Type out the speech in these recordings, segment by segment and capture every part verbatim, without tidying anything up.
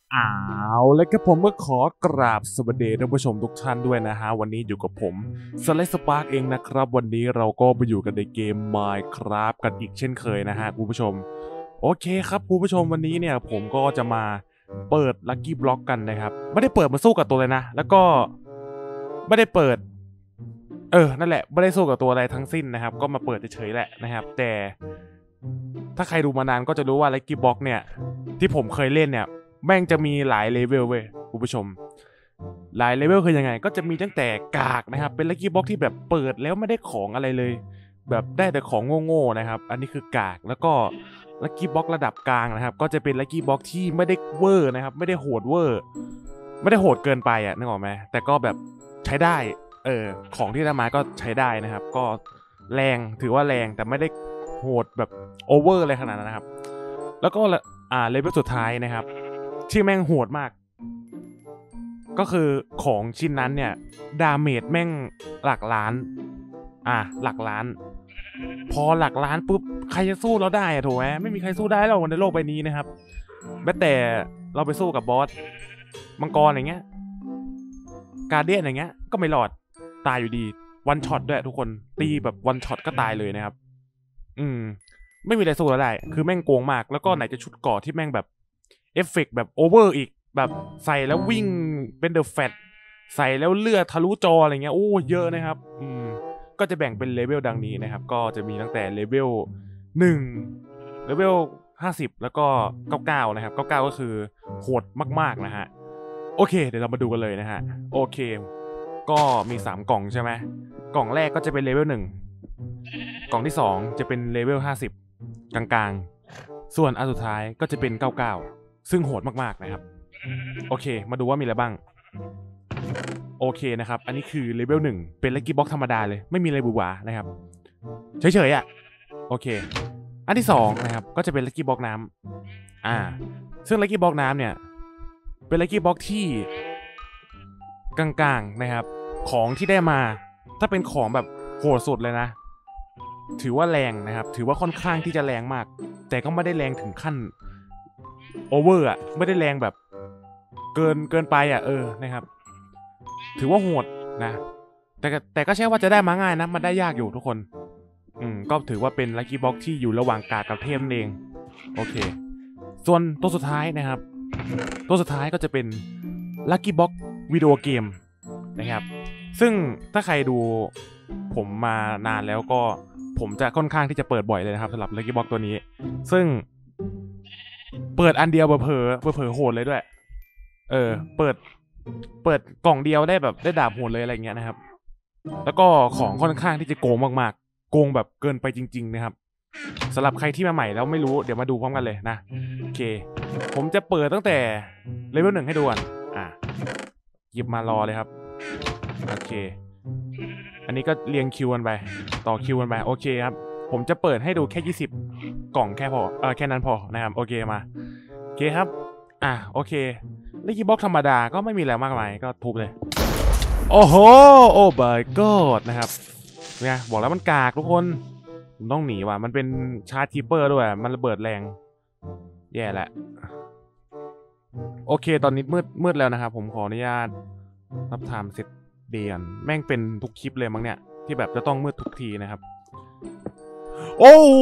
อ้าวแล้วก็ผมก็ขอกราบสวัสดีท่านผู้ชมทุกท่านด้วยนะฮะวันนี้อยู่กับผมสไลด์สปาร์กเองนะครับวันนี้เราก็ไปอยู่กันในเกม Minecraft กันอีกเช่นเคยนะฮะคุณผู้ชมโอเคครับคุณผู้ชมวันนี้เนี่ยผมก็จะมาเปิด Lucky Block กันนะครับไม่ได้เปิดมาสู้กับตัวเลยนะแล้วก็ไม่ได้เปิดเออนั่นแหละไม่ได้สู้กับตัวอะไรทั้งสิ้นนะครับก็มาเปิดเฉยๆแหละนะครับแต่ถ้าใครดูมานานก็จะรู้ว่า Lucky Block เนี่ยที่ผมเคยเล่นเนี่ยแม่งจะมีหลายเลเวลเว้ยคุณผู้ชมหลายเลเวลคือยังไงก็จะมีตั้งแต่กากนะครับเป็น Lucky Block ที่แบบเปิดแล้วไม่ได้ของอะไรเลยแบบได้แต่ของโง่ๆนะครับอันนี้คือกากแล้วก็ Lucky Block ระดับกลางนะครับก็จะเป็น Lucky Block ที่ไม่ได้เวอร์นะครับไม่ได้โหดเวอร์ไม่ได้โหดเกินไปอ่ะนึกออกไหมแต่ก็แบบใช้ได้เออของที่ได้มาก็ใช้ได้นะครับก็แรงถือว่าแรงแต่ไม่ได้โหดแบบโอเวอร์อะไรขนาดนั้นนะครับแล้วก็อ่าเลเวลสุดท้ายนะครับที่แม่งโหดมากก็คือของชิ้นนั้นเนี่ยดาเมจแม่งหลักล้านอ่ะหลักล้านพอหลักล้านปุ๊บใครจะสู้เราได้อะถูกไหมไม่มีใครสู้ได้หรอกในโลกใบนี้นะครับแม้แต่เราไปสู้กับบอสมังกรอย่างเงี้ยการเดียนอย่างเงี้ยก็ไม่รอดตายอยู่ดีวันช็อตด้วยทุกคนตีแบบวันช็อตก็ตายเลยนะครับอืมไม่มีอะไรสู้แล้วได้คือแม่งโกงมากแล้วก็ไหนจะชุดเกราะที่แม่งแบบเอฟเฟกต์แบบโอเวอร์อีกแบบใส่แล้ววิ่งเป็นเดอะแฟตใส่แล้วเลือดทะลุจออะไรเงี้ยโอ้เยอะนะครับอืมก็จะแบ่งเป็นเลเวลดังนี้นะครับก็จะมีตั้งแต่เลเวลหนึ่งเลเวลห้าสิบแล้วก็เก้าสิบเก้านะครับเก้าสิบเก้าก็คือโหดมากๆนะฮะโอเคเดี๋ยวเรามาดูกันเลยนะฮะโอเคก็มีสามกล่องใช่ไหมกล่องแรกก็จะเป็นเลเวลหนึ่งกล่องที่สองจะเป็นเลเวลห้าสิบกลางๆส่วนอันสุดท้ายก็จะเป็นเก้าสิบเก้าซึ่งโหดมากๆนะครับโอเคมาดูว่ามีอะไรบ้างโอเคนะครับอันนี้คือเลเวลหนึ่งเป็นลัคกี้บ็อกธรรมดาเลยไม่มีอะไรบูบานะครับเฉยๆอ่ะโอเคอันที่สองนะครับก็จะเป็นลัคกี้บ็อกน้ำอ่าซึ่งลัคกี้บ็อกน้ำเนี่ยเป็นลัคกี้บ็อกที่กลางๆนะครับของที่ได้มาถ้าเป็นของแบบโหดสุดเลยนะถือว่าแรงนะครับถือว่าค่อนข้างที่จะแรงมากแต่ก็ไม่ได้แรงถึงขั้นโอเวอร์อ่ะไม่ได้แรงแบบเกินเกินไปอ่ะเออนะครับถือว่าโหดนะแต่แต่ก็ใช่ว่าจะได้มาง่ายนะมันได้ยากอยู่ทุกคนอืมก็ถือว่าเป็นลัคกี้บ็อกที่อยู่ระหว่างกากกับเทพนั่นเองโอเคส่วนตัวสุดท้ายนะครับตัวสุดท้ายก็จะเป็นลัคกี้บ็อกวิดีโอเกมนะครับซึ่งถ้าใครดูผมมานานแล้วก็ผมจะค่อนข้างที่จะเปิดบ่อยเลยนะครับสำหรับลัคกี้บ็อกตัวนี้ซึ่งเปิดอันเดียวเผลอเผลอเผลอโหดเลยด้วยเออเปิดเปิดกล่องเดียวได้แบบได้ดาบโหดเลยอะไรเงี้ยนะครับแล้วก็ของค่อนข้างที่จะโกงมากๆโกงแบบเกินไปจริงๆนะครับสำหรับใครที่มาใหม่แล้วไม่รู้เดี๋ยวมาดูพร้อมกันเลยนะโอเคผมจะเปิดตั้งแต่เลเวลหนึ่งให้ดูก่อนอ่ะหยิบมารอเลยครับโอเคอันนี้ก็เรียงคิวกันไปต่อคิวกันไปโอเคครับผมจะเปิดให้ดูแค่ยี่สิบกล่องแค่พอเออแค่นั้นพอนะครับโอเคมาโอเคครับอ่ะโอเคลัคกี้บ็อกธรรมดาก็ไม่มีอะไรมากมายก็ทุบเลยโอ้โหโอ้ my god นะครับเนี่ยบอกแล้วมันกากทุกคนผมต้องหนีว่ะมันเป็นชาร์จคีเปอร์ด้วยมันระเบิดแรงแย่แหละโอเคตอนนี้มืดมืดแล้วนะครับผมขออนุญาตรับไทม์เสร็จเดียนแม่งเป็นทุกคลิปเลยมั้งเนี่ยที่แบบจะต้องมืดทุกทีนะครับโอ้โห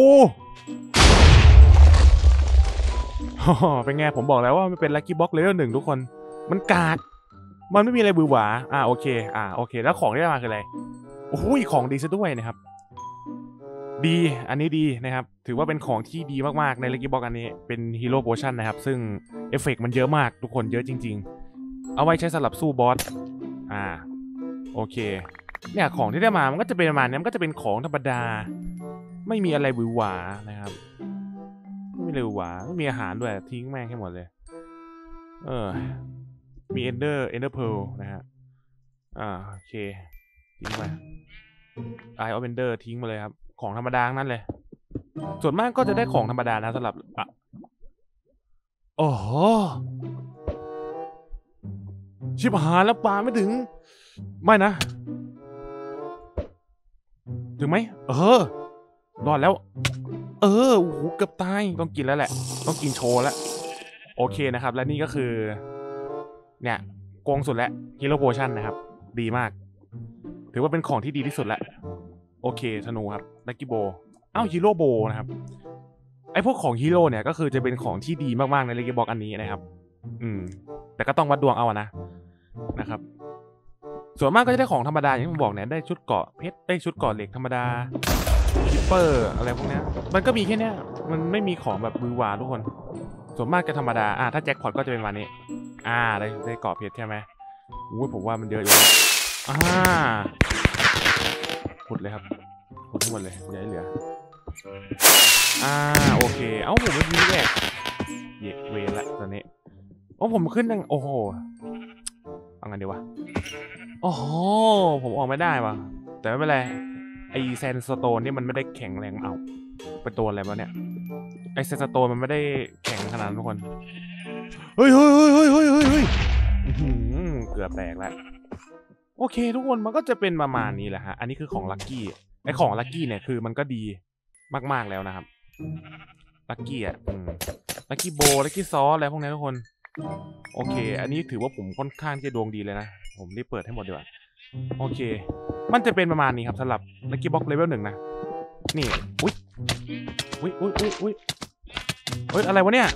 เป็นไงผมบอกแล้วว่ามันเป็นลัคกี้บ็อกเลเวลหนึ่งทุกคนมันกากมันไม่มีอะไรบือหวาอ่าโอเคอ่าโอเคแล้วของที่ได้มาคืออะไรโอ้โหของดีซะด้วยนะครับดีอันนี้ดีนะครับถือว่าเป็นของที่ดีมากๆในลัคกี้บ็อกอันนี้เป็นฮีโร่โพชั่นนะครับซึ่งเอฟเฟกต์มันเยอะมากทุกคนเยอะจริงๆเอาไว้ใช้สำหรับสู้บอสอ่าโอเคเนี่ยของที่ได้มามันก็จะเป็นประมาณนี้มันก็จะเป็นของธรรมดาไม่มีอะไรบือหวานะครับไม่มีอะไรบือหวาไม่มีอาหารด้วยทิ้งแม่งให้หมดเลยเออมีเอนเดอร์เอนเดอร์เพลนะฮะอ่าโอเคทิ้งไปไอออฟเอนเดอร์ทิ้งมาเลยครับของธรรมดานั่นเลยส่วนมากก็จะได้ของธรรมดานะสำหรับอ่ะโอ้โหชิบหายแล้วปลาไม่ถึงไม่นะถึงไหมเออรอดแล้วเออโอ้โหเกือบตายต้องกินแล้วแหละต้องกินโชว์แล้วโอเคนะครับและนี่ก็คือเนี่ยโกงสุดแล้วฮีโร่โพชั่นนะครับดีมากถือว่าเป็นของที่ดีที่สุดแล้วโอเคธนูครับลักกี้โบเอ้าฮีโร่โบนะครับไอพวกของฮีโร่เนี่ยก็คือจะเป็นของที่ดีมากๆในลักกี้บ็อกอันนี้นะครับอืมแต่ก็ต้องวัดดวงเอาอะนะนะครับส่วนมากก็จะได้ของธรรมดาอย่างที่ผมบอกเนี่ยได้ชุดเกราะเพชรได้ชุดเกราะเหล็กธรรมดาคิปเปอร์อะไรพวกนี้มันก็มีแค่นี้มันไม่มีของแบบมือหวาทุกคนส่วนมากจะธรรมดาอ่าถ้าแจ็คพอตก็จะเป็นวันนี้อ่าได้ได้เกราะเพชรใช่ไหมอุ้ยผมว่ามันเยอะอยู่อ่าขุดเลยครับขุดทั้งหมดเลยอย่าให้เหลืออ่าโอเคเอ้าผมไม่มีแหละเยเวรละตอนนี้โอ้ผมขึ้นยังโอ้โหเอาไงดีวะโอ้โหผมออกไม่ได้ว่ะแต่ไม่เป็นไรไอแซนสโตนนี่มันไม่ได้แข็งแรงเอาเป็นตัวอะไรวะเนี่ยไอแซนสโตนมันไม่ได้แข็งขนาดนั้นทุกคนเฮ้ยเฮ้ยเฮ้ยเฮ้ยเฮ้ยเฮ้ยเกือบแตกแล้วโอเคทุกคนมันก็จะเป็นประมาณนี้แหละฮะอันนี้คือของลัคกี้ไอของลัคกี้เนี่ยคือมันก็ดีมากๆแล้วนะครับลัคกี้อ่ะลัคกี้โบลัคกี้ซอสอะไรพวกนี้ทุกคนโอเคอันนี้ถือว่าผมค่อนข้างจะดวงดีเลยนะผมรีบเปิดให้หมดดีกว่าโอเคมันจะเป็นประมาณนี้ครับสำหรับลัคกี้บ็อกเลเวลหนึ่งนะนี่อุ้ยอุ้ยอุ้ยอุ้ยอุ้ยเฮ้ยอะไรวะเนี่ย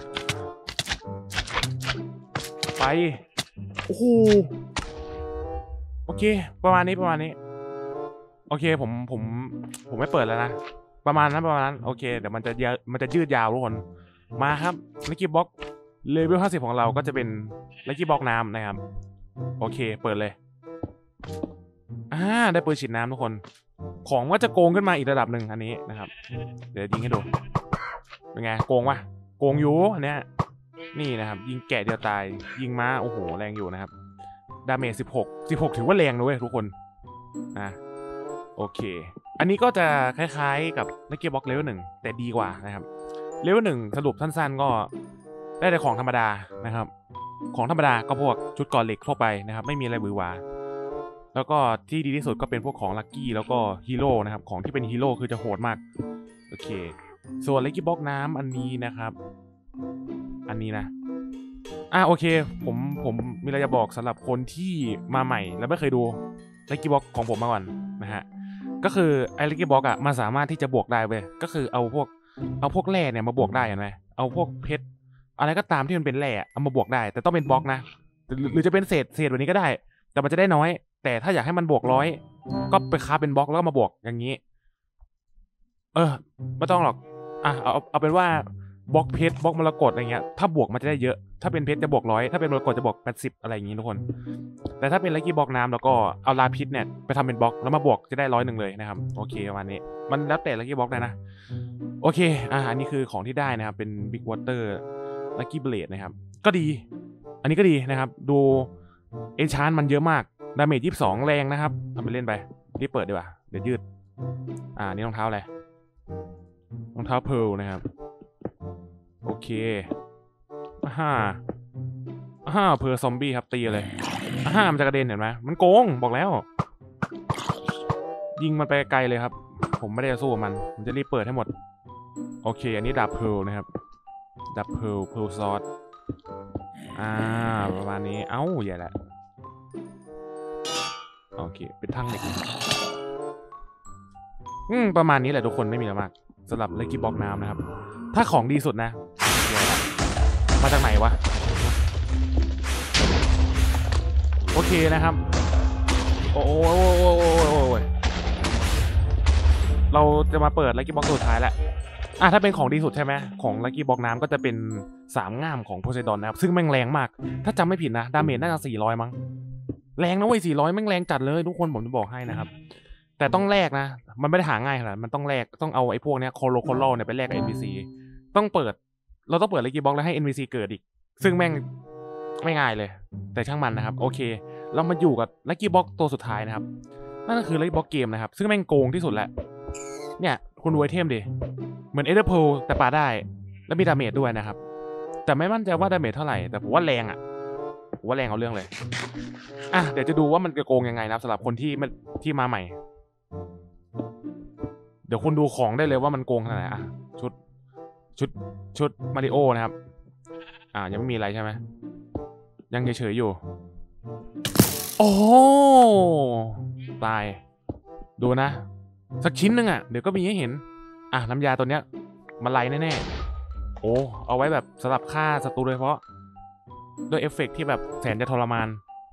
ไปโอ้โหโอเคประมาณนี้ประมาณนี้โอเคผมผมผมไม่เปิดแล้วนะประมาณนั้นประมาณนั้นโอเคเดี๋ยวมันจะยมันจะยืดยาวทุกคนมาครับลัคกี้บ็อกเลเวลห้าสิบของเราก็จะเป็นลัคกี้บ็อกน้ำนะครับโอเคเปิดเลยอ่าได้ปืนฉีดน้ำทุกคนของก็จะโกงขึ้นมาอีกระดับหนึ่งอันนี้นะครับเดี๋ยวยิงให้ดูเป็นไงโกงวะโกงอยู่อันเนี้ยนี่นะครับยิงแกะเดียวตายยิงม้าโอ้โหแรงอยู่นะครับดาเมจสิบหก สิบหกถือว่าแรงนะเว้ยทุกคนนะโอเคอันนี้ก็จะคล้ายๆกับลัคกี้บ็อกเลเวลหนึ่งแต่ดีกว่านะครับเลเวลหนึ่งสรุปสั้นๆก็ได้แต่ของธรรมดานะครับของธรรมดาก็พวกชุดก่อเหล็กทั่วไปนะครับไม่มีอะไรบือหวาแล้วก็ที่ดีที่สุดก็เป็นพวกของลัคกี้แล้วก็ฮีโร่นะครับของที่เป็นฮีโร่คือจะโหดมากโอเคส่วนลัคกี้บ็อกน้ำอันนี้นะครับอันนี้นะอ่ะโอเคผมผมมีอะไรจะบอกสำหรับคนที่มาใหม่แล้วไม่เคยดูลัคกี้บ็อกของผมมาก่อนนะฮะก็คือไอ้ลัคกี้บ็อกอ่ะมันสามารถที่จะบวกได้เว้ยก็คือเอาพวกเอาพวกแร่เนี่ยมาบวกได้เห็นไหมเอาพวกเพชรอะไรก็ตามที่มันเป็นแร่เอามาบวกได้แต่ต้องเป็นบล็อกนะหรือจะเป็นเศษเศษแบบนี้ก็ได้แต่มันจะได้น้อยแต่ถ้าอยากให้มันบวกร้อยก็ไปค้าเป็นบล็อกแล้วก็มาบวกอย่างนี้เออไม่ต้องหรอกอ่ะเอาเอาเป็นว่าบล็อกเพชรบล็อกมรกตอะไรเงี้ยถ้าบวกมันจะได้เยอะถ้าเป็นเพชรจะบวกร้อยถ้าเป็นมรกตจะบวกแปดสิบอะไรอย่างนี้ทุกคนแต่ถ้าเป็นลัคกี้บล็อกน้ำแล้วก็เอาลาพิษเนี่ยไปทำเป็นบล็อกแล้วมาบวกจะได้ร้อยหนึ่งเลยนะครับโอเคประมาณนี้มันแล้วแต่ลัคกี้บล็อกนะนะโอเคอ่าอันนี้คือของที่ได้นะครับเป็นบิ๊กวอเตอร์ลัคกี้เบลดนะครับก็ดีอันนี้ก็ดีนะครับดูเอนชานมันเยอะมากดาเมจยี่สิบสองแรงนะครับทำไปเล่นไปรีบเปิดดีกว่าเดี๋ยวยืดอ่านี่รองเท้าอะไรรองเท้าเพร์ลนะครับโอเคฮ่าฮ่าเพร์ลซอมบี้ครับตีเลยฮ่ามันจะกระเด็นเห็นไหมมันโกงบอกแล้วยิงมันไปไกลเลยครับผมไม่ได้จะสู้กับมันผมจะรีบเปิดให้หมดโอเคอันนี้ดาบเพร์ลนะครับดาบเพร์ลเพร์ลซอสอ่าประมาณนี้เอ้าใหญ่แหละโอเคเป็นทั้งเหล็กอืมประมาณนี้แหละทุกคนไม่มีอะไรมากสำหรับลัคกี้บ็อกน้ำนะครับถ้าของดีสุดนะมาจากไหนวะโอเคนะครับโอ้ยเราจะมาเปิดลัคกี้บ็อกสุดท้ายแล้วอ่ะถ้าเป็นของดีสุดใช่ไหมของลัคกี้บ็อกน้ำก็จะเป็นสามง่ามของโพไซดอนนะครับซึ่งแม่งแรงมากถ้าจำไม่ผิดนะดาเมจน่าจะสี่ร้อยมั้งแรงนะเว้ยสี่ร้อยแม่งแรงจัดเลยทุกคนผมจะบอกให้นะครับแต่ต้องแลกนะมันไม่ได้หาง่ายขนาดมันต้องแลกต้องเอาไอ้พวกเนี้ยโคโลโคโลเนี่ยไปแลกกับ เอ็น พี ซี ต้องเปิดเราต้องเปิดลัคกี้บ็อกแล้วให้ เอ็น พี ซี เกิดอีกซึ่งแม่งไม่ง่ายเลยแต่ช่างมันนะครับโอเคเรามาอยู่กับลัคกี้บ็อกตัวสุดท้ายนะครับนั่นก็คือลัคกี้บ็อกเกมนะครับซึ่งแม่งโกงที่สุดแหละเนี่ยคุณดูไอเทมดิเหมือนเอเดอร์โพลแต่ปาได้แล้วมีดาเมจด้วยนะครับแต่ไม่มั่นใจว่าดาเมจเท่าไหร่แต่ผมว่าแรงอ่ะผมว่าแรงเอาเรื่องเลยอ่ะเดี๋ยวจะดูว่ามันจะโกงยังไงนะครับสำหรับคนที่ที่มาใหม่เดี๋ยวคุณดูของได้เลยว่ามันโกงขนาดไหนอ่ะชุดชุดชุดมาริโอนะครับอ่ายังไม่มีอะไรใช่ไหมยังเฉยๆอยู่โอ้ตายดูนะสักชิ้นหนึ่งอ่ะเดี๋ยวก็มีให้เห็นอ่ะน้ำยาตัวเนี้ยมาไล่แน่ๆโอ้เอาไว้แบบสำหรับฆ่าศัตรูโดยเฉพาะด้วยเอฟเฟกต์ที่แบบแสนจะทรมาน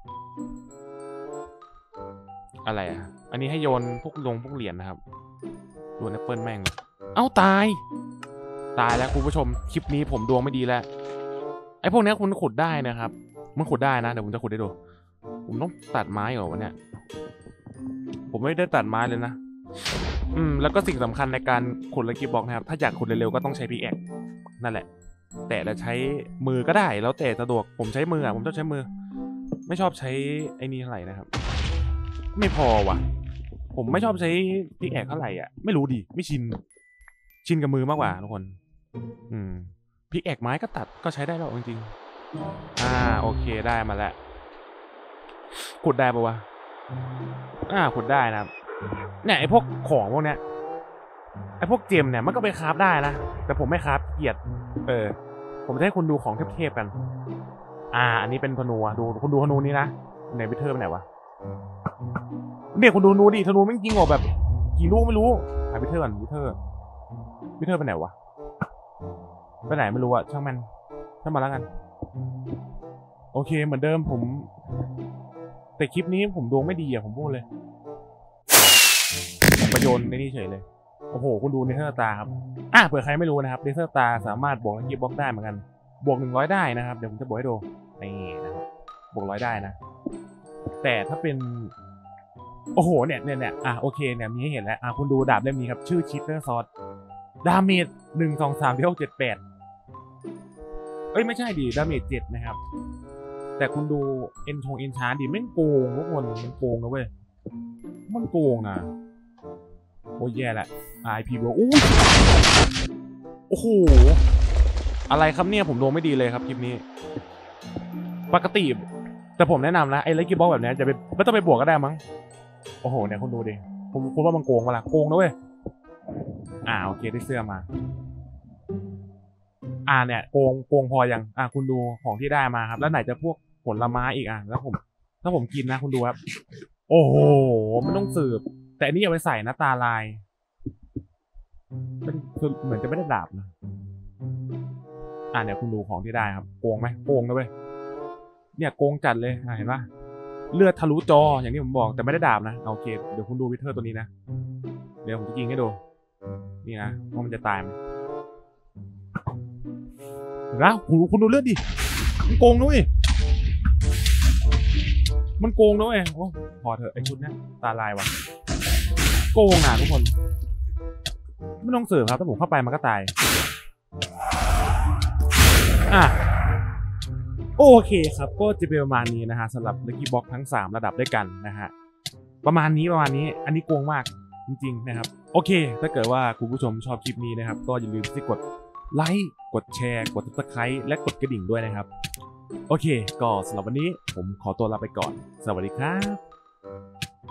อะไรอ่ะอันนี้ให้โยนพวกลงพวกเหรียญนะครับโยนแอปเปิลแม่งเอ้าตายตายแล้วคุณผู้ชมคลิปนี้ผมดวงไม่ดีแล้วไอ้พวกนี้คุณขุดได้นะครับมันขุดได้นะเดี๋ยวผมจะขุดให้ดูผมต้องตัดไม้เหรอวะเนี่ยผมไม่ได้ตัดไม้เลยนะอืมแล้วก็สิ่งสำคัญในการขุดลักกี้บ็อกนะครับถ้าอยากขุดเร็วๆก็ต้องใช้พิกแอคนั่นแหละแต่จะใช้มือก็ได้แล้วแต่สะดวกผมใช้มืออ่ะผมชอบใช้มือไม่ชอบใช้ไอ้นี่เท่าไหร่นะครับไม่พอว่ะผมไม่ชอบใช้พิกแอคเท่าไหร่อ่ะไม่รู้ดิไม่ชินชินกับมือมากกว่าทุกคนอืมพิกแอคไม้ก็ตัดก็ใช้ได้แล้วจริงๆอ่าโอเคได้มาแล้วขุดได้ปะวะอ่าขุดได้นะครับเนี่ยไอพวกของพวกเนี้ยไอพวกเจมเนี่ยมันก็ไปคราฟได้นะแต่ผมไม่คราฟเกียดเออผมจะให้คุณดูของเทพๆกันอ่าอันนี้เป็นธนูดูคุณดูธนูนี้นะไหนวิเทอร์ไปไหนวะเนี่ยคุณดูนูดิธนูไม่จริงหรอแบบกี่ลูกไม่รู้หาวิเทอร์ก่อนวิเทอร์วิเทอร์ไปไหนวะไปไหนไม่รู้อะช่างมันช่างมันแล้วกันโอเคเหมือนเดิมผมแต่คลิปนี้ผมดวงไม่ดีอะผมพูดเลยผมประโยชน์ในนี่เฉยเลยโอ้โหคุณดูเนเธอร์ตาครับอ่ะเผื่อใครไม่รู้นะครับเนเธอร์ตาสามารถบวกลักกี้บ็อกได้เหมือนกันบวกหนึ่งร้อยได้นะครับเดี๋ยวผมจะบวกให้ดูนี่นะครับบวกร้อยได้นะแต่ถ้าเป็นโอ้โหเนี่ยเนี่ยเนี่ยอ่ะโอเคเนี่ยมีให้เห็นแล้วอ่ะคุณดูดาบเล่มนี้ครับชื่อชิปเตอร์ซอสดาเมจหนึ่งสองสามที่หกเจ็ดแปดเอ้ยไม่ใช่ดิดาเมจเจ็ดนะครับแต่คุณดูเอ็นชงเอ็นชาร์ดิแม่งโกงทุกคนมันโกงนะเว้ยมันโกงนะโอ้ยแย่แหละ ไอ พี บอกอู้โอ้โหอะไรครับเนี่ยผมดวงไม่ดีเลยครับคลิปนี้ปกติแต่ผมแนะนำนะไอ้ลักกี้บ็อกแบบนี้จะไปไม่ต้องไปบวกก็ได้มั้งโอ้โหเนี่ยคุณดูดิผมคุณว่ามันโกงปะล่ะโกงนะเว้ยอ่าโอเคได้เสื้อมาอ่าเนี่ยโกงโกงพอยังอ่าคุณดูของที่ได้มาครับแล้วไหนจะพวกผลไม้อีกอ่ะแล้วผมถ้าผมกินนะคุณดูครับโอ้โหมันต้องสืบแต่อันนี้เอาไปใส่นะตาลายเป็นเหมือนจะไม่ได้ดาบนะอ่าเนี่ยคุณดูของที่ได้ครับโกงไหมโกงนะเว้ยเนี่ยโกงจัดเลยอ่าเห็นปะเลือดทะลุจออย่างที่ผมบอกแต่ไม่ได้ดาบนะโอเคเดี๋ยวคุณดูวิเทอร์ตัวนี้นะเดี๋ยวผมจะยิงให้ดูนี่นะว่ามันจะตายไหมเห็นปะคุณคุณดูเลือดดิมันโกงนะเว้ยมันโกงนะเว้ยโอ้พอเถอะไอชุดเนี้ยตาลายว่ะโกงอ่ะทุกคนไม่ต้องเสิร์ฟครับถ้าผมเข้าไปมันก็ตายอ่ะโอเคครับก็จะเป็นประมาณนี้นะฮะสำหรับลักกี้บ็อกทั้งสามระดับด้วยกันนะฮะประมาณนี้ประมาณนี้อันนี้โกงมากจริงๆนะครับโอเคถ้าเกิดว่าคุณผู้ชมชอบคลิปนี้นะครับก็อย่าลืมที่กดไลค์กดแชร์กด ซับสไครบ์ และกดกระดิ่งด้วยนะครับโอเคก็สำหรับวันนี้ผมขอตัวลาไปก่อนสวัสดีครับ